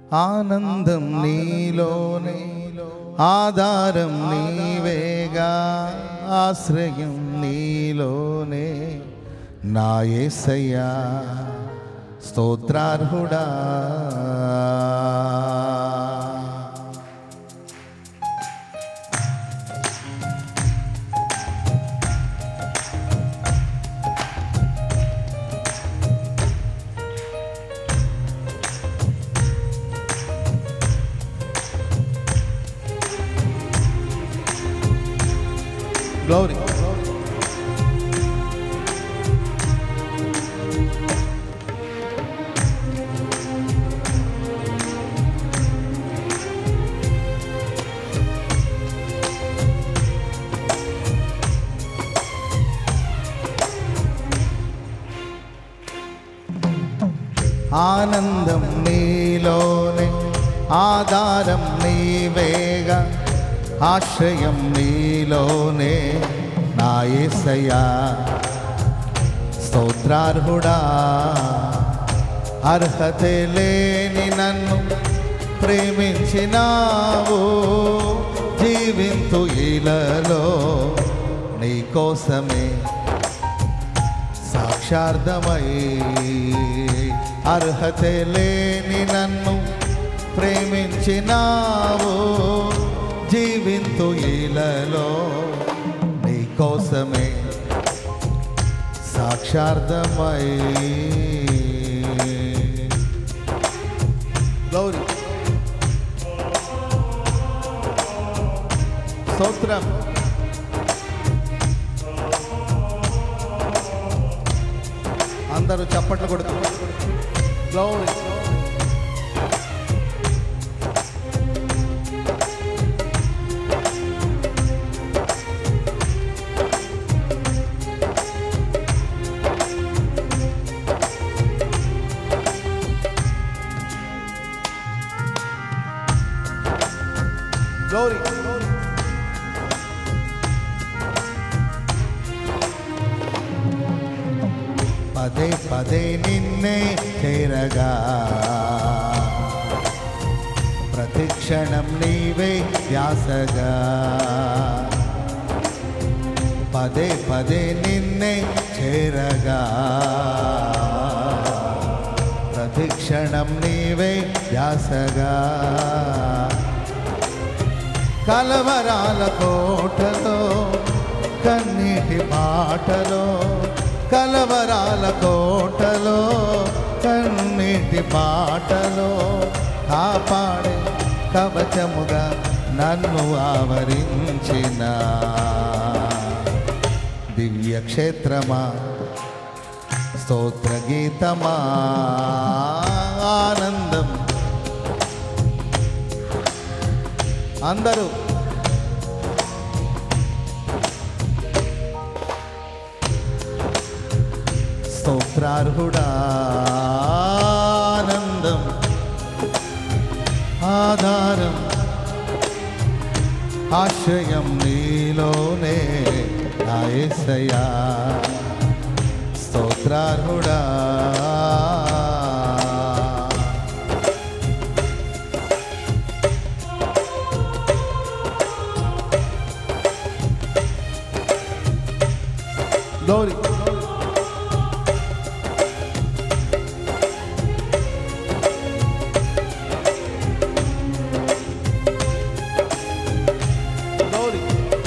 ఆనందం నీలోనే, ఆధారం నీవేగా, ఆశ్రయం నీలోనే నా యేసయ్యా స్తోత్రార్హుడా. Glory. ఆనందం నీలోనే, ఆధారం నీవేగా, ఆశ్రయం నీలోనే నా యేసయ్యా స్తోత్రార్హుడా. అర్హతే లేని నన్ను ప్రేమించినావు, జీవింతు ఇలలో నీ కోసమే సాక్షార్థమై. అర్హతే లేని నన్ను ప్రేమించినావు, జీవింతు ఇలలో నీ కోసమే సాక్షార్థమై. గౌరీ స్తోత్రం. అందరూ చప్పట్లు కొడుతూ గ్లోరీ. Glory. పదే పదే నిన్నే చేరగా, ప్రతిక్షణం నీవే ధ్యాసగా. పదే పదే నిన్నే చేరగా, ప్రతిక్షణం నీవే ధ్యాసగా. కలవరాల కోటలో కన్నీటి బాటలో, కలవరాల కోటలో కన్నీటి బాటలో కాపాడే కవచముగా నన్ను ఆవరించిన దివ్య క్షేత్రమా స్తోత్ర గీతమా. ఆనందం అందరూ స్తోత్రార్హుడా. ఆనందం ఆధారం ఆశ్రయం నీలోనే నా యేసయ్యా స్తోత్రార్హుడా. Glory. Glory.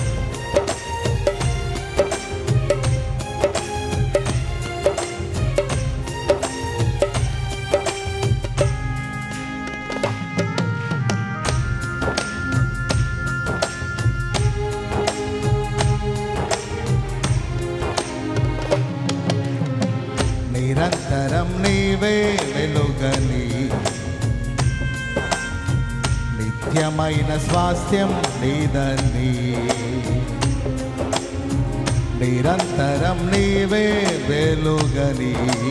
నిరంతరం నీవే వెలుగని, నిత్యమైన స్వాస్థ్యం నీదని. నిరంతరం నీవే వెలుగని,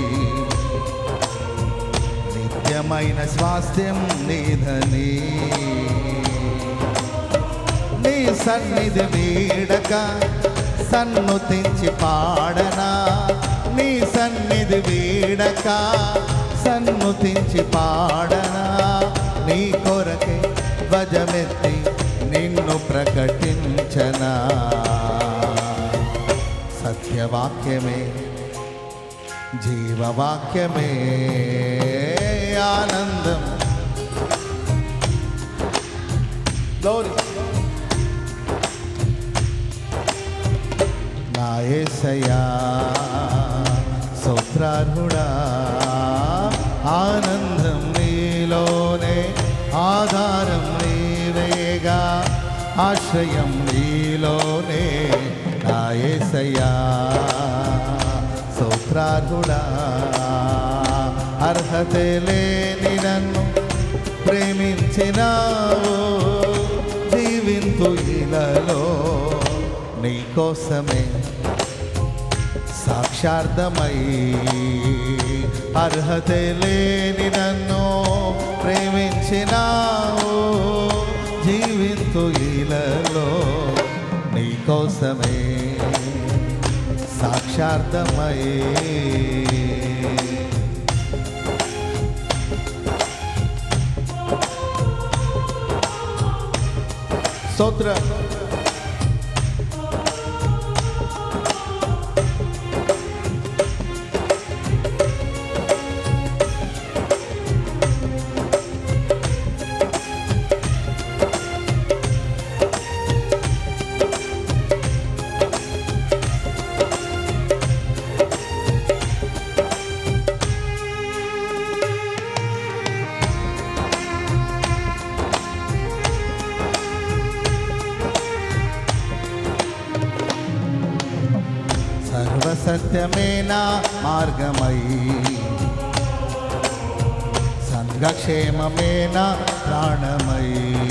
నిత్యమైన స్వాస్థ్యం నీదని. నీ సన్నిధి వీడక సన్నుతించి పాడనా, నీ సన్నిధి వీడక సన్నుతించి పాడనా. వాక్యమే జీవవాక్యమే ఆనందం. Glory. నా యేసయ్యా స్తోత్రార్హుడా, ఆనందం నీలోనే, ఆధారం నీవేగా, ఆశ్రయం నీలోనే. నా యేసయ్యా స్తోత్రార్హుడా, అర్హతే లేని నన్ను ప్రేమించినావు, జీవింతు ఇలలో నీకోసమే సాక్షార్థమై. అర్హతే లేని నన్ను ప్రేమించినావు, జీవింతు ఇలలో నీకోసమే సాక్షార్థమై. స్తోత్ర సత్యమేనా మార్గమై, సంఘక్షేమమేనా ప్రాణమై.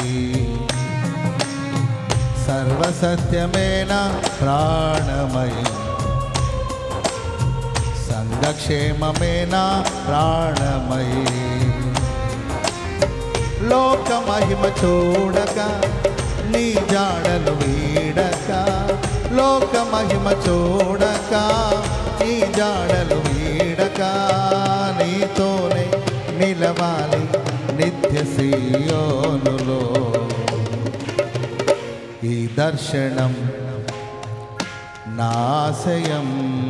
సర్వసత్యమేనా ప్రాణమై, సంఘక్షేమమేనా ప్రాణమై. లోక మహిమ చూడక నీ జాడలు వీడక, లోక మహిమ చూడక నీ జాడలు వీడక, నీతోనే నిలవాలి నిత్య సీయోనులో. ఈ దర్శనం నాశయం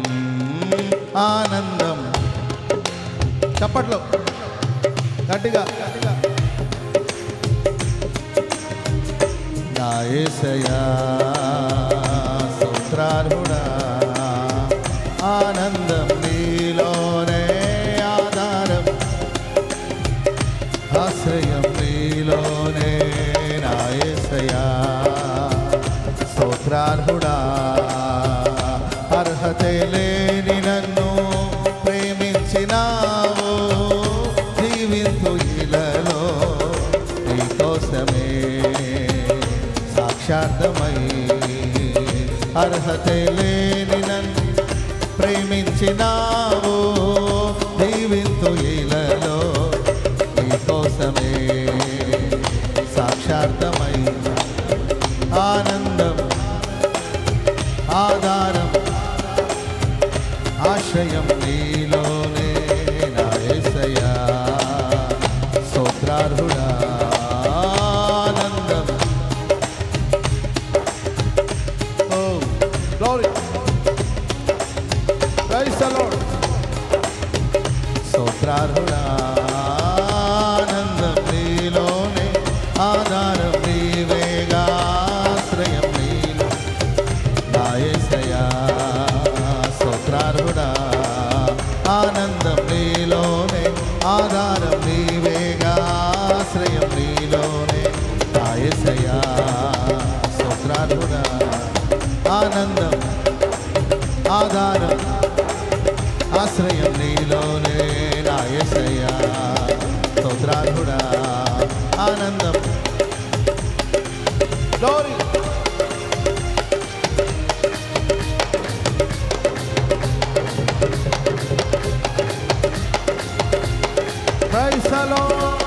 ఆనందం. చప్పట్లో గట్టిగా గట్టిగా. నా యేసయ్యా స్తోత్రార్హుడా, ఆనందం నీలోనే, ఆధారం ఆశ్రయం నీలోనే. నా యేసయ్యా స్తోత్రార్హుడా, అర్హతే లేని నన్ను ప్రేమించినావు, జీవింతు ఇలలో నీకోసమే సాక్షార్థమై. అర్హతే లేని నన్ను ప్రేమించినావు, జీవింతు ఇలలో నీకోసమే సాక్షార్థమై. ఆనందం ఆధారం ఆశ్రయం నీలోనే. నా యేసయ్యా స్తోత్రార్హుడా, ఆనందం. Oh, glory. Praise the Lord. స్తోత్రార్హుడా, ఆనందం నీలోనే, ఆధారం నీవేగా, ఆశ్రయం నీలో. నా యేసయ్యా స్తోత్రార్హుడా, ఆనందం నీలోనే, ఆధారం నీవేగా, ఆశ్రయం నీలోనే. నా యేసయ్యా స్తోత్రార్హుడా, ఆనందం ఆధారం ఆశ్రయం నీలోనే. నా యేసయ్యా స్తోత్రార్హుడా, ఆనందం. Glory. Praise the Lord.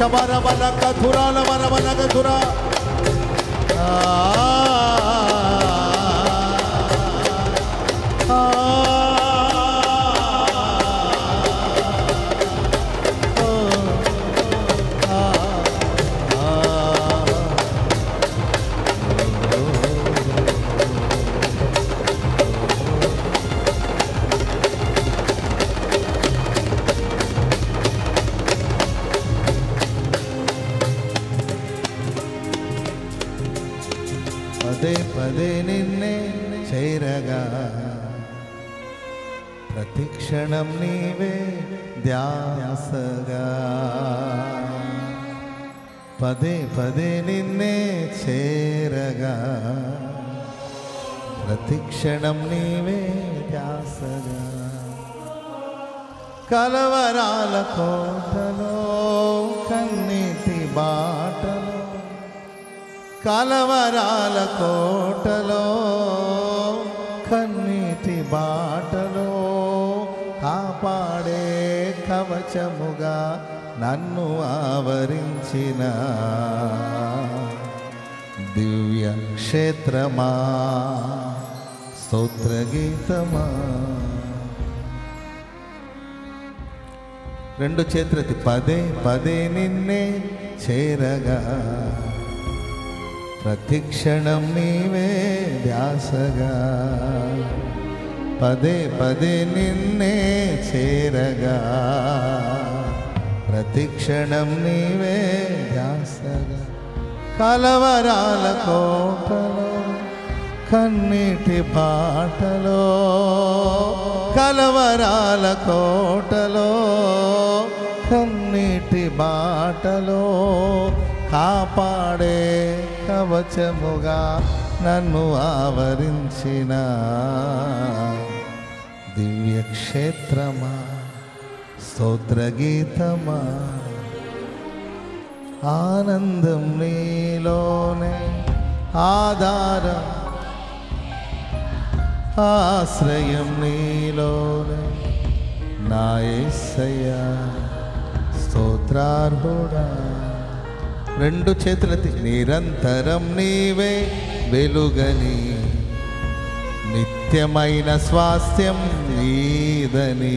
శబరబల కథురాల వరబల కథురా పదే పదే నిన్నే చేరగా ప్రతిక్షణం నీవే ధ్యాసగా పదే పదే నిన్నే చేరగా ప్రతిక్షణం నీవే ధ్యాసగా కలవరాల కోటలో కన్నీటి బాటలో కలవరాల కోటలో కన్నీటి బాటలో కాపాడే కవచముగా నన్ను ఆవరించిన దివ్య క్షేత్రమా స్తోత్రగీతమా. రెండు చేతులెత్తి పదే పదే నిన్నే చేరగా ప్రతిక్షణం నీవే ధ్యాసగా పదే పదే నిన్నే చేరగా ప్రతిక్షణం నీవే ధ్యాసగా కలవరాల కోటలో కన్నీటి బాటలో కలవరాల కోటలో కన్నీటి బాటలో కాపాడే కవచముగా నన్ను ఆవరించిన దివ్య క్షేత్రమా స్తోత్రగీతమా. ఆనందం నీలోనే ఆధారం ఆశ్రయం నీలోనే నా యేసయ్యా స్తోత్రార్హుడా. రెండు చేతులెత్తి నిరంతరం నీవే వెలుగని నిత్యమైన స్వాస్థ్యం నీదని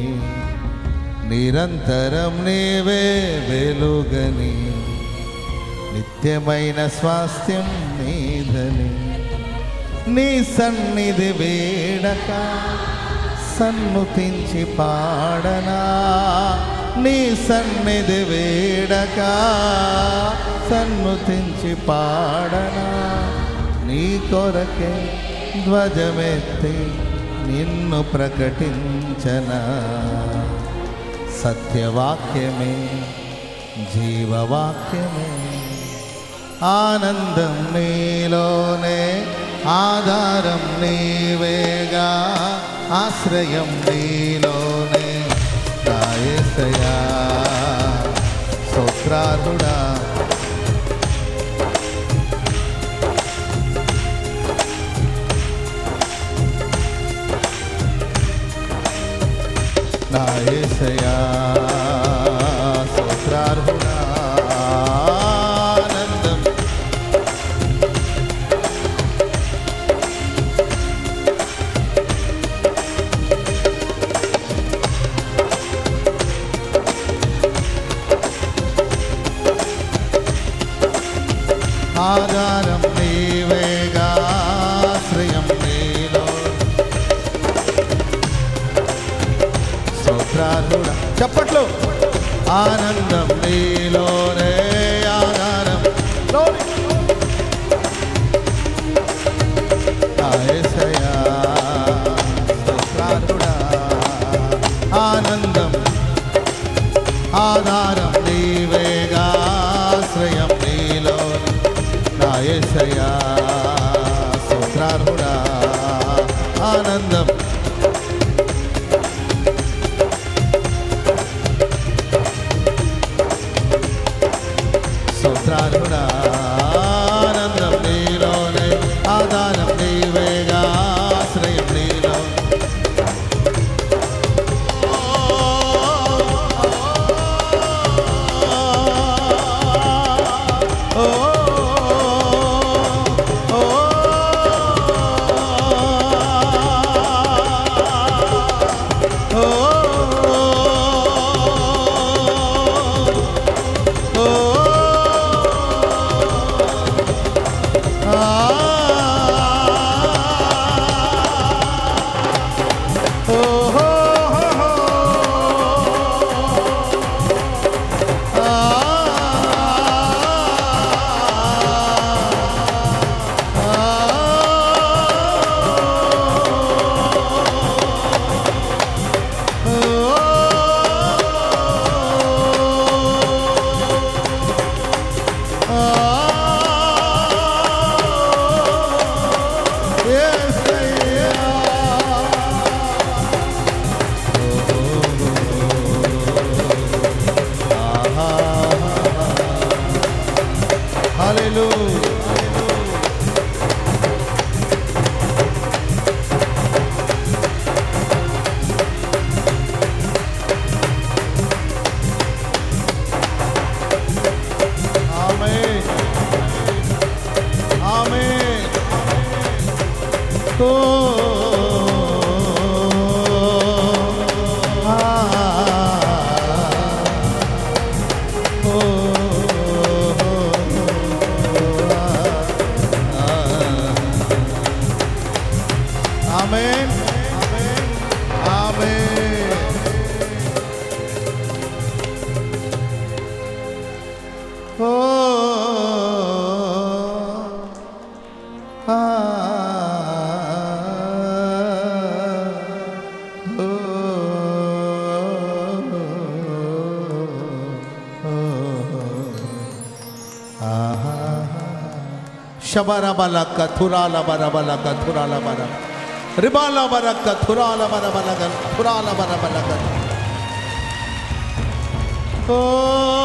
నిరంతరం నీవే వెలుగని నిత్యమైన స్వాస్థ్యం నీదని నీ సన్నిధి వేడక సన్నుతించి పాడనా నీ సన్నిధి వేడక సన్నుతించి పాడనా నీ కొరకే ధ్వజమెత్తి నిన్ను ప్రకటించనా సత్యవాక్యమే జీవవాక్యమే ఆనందం నీలోనే ఆధారం నీవేగా ఆశ్రయం నీలోనే నా యేసయ్యా స్తోత్రార్హుడా. నా యేసయ్యా స్తోత్రార్హుడా. ఆనందం ఆధారం నీవేగా ఆశ్రయం నీలో స్తోత్రార్హుడా. చప్పట్లు. ఆనందం నీలోనే ఆధారం యేసయ్యా స్తోత్రార్హుడా. ఆనందం ఆధారం నీవేగా ఆశ్రయం నీలో నా యేసయ్యా స్తోత్రార్హుడా. ఆనందం స్తోత్రార్హుడా. ఆనందం నీలోనే ఆధారం నీవేగా ఆశ్రయం నీలో Shabara balaka thurala bara balaka thurala bara ribala baraka thurala bara balaka thurala bara balaka. Oh